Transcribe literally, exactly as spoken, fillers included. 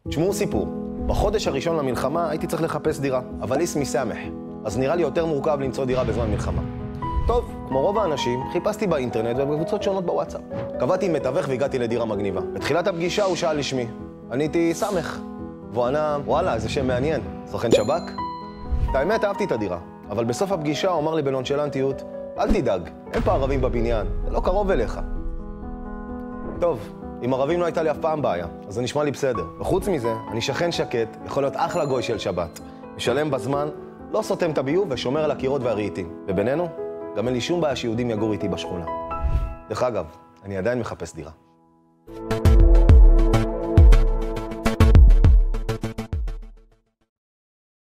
תשמעו סיפור. בחודש הראשון למלחמה הייתי צריך לחפש דירה, אבל איסמי סמח. אז נראה לי יותר מורכב למצוא דירה בזמן מלחמה. טוב, כמו רוב האנשים, חיפשתי באינטרנט ובקבוצות שונות בוואטסאפ. קבעתי עם מתווך והגעתי לדירה מגניבה. בתחילת הפגישה הוא שאל לשמי. עניתי סמח. והוא ענה, וואלה, איזה שם מעניין. סוכן שב"כ? את האמת, אהבתי את הדירה. אבל בסוף הפגישה הוא אמר לי בנונשלנטיות, אל תדאג, אין פה ערבים בבניין, זה לא קרוב אליך. טוב, עם ערבים לא הייתה לי אף פעם בעיה, אז זה נשמע לי בסדר. וחוץ מזה, אני שכן שקט, יכול להיות אחלה גוי של שבת. משלם בזמן, לא סותם את הביוב ושומר על הקירות והרהיטים. ובינינו, גם אין לי שום בעיה שיהודים יגור איתי בשכונה. דרך אגב, אני עדיין מחפש דירה.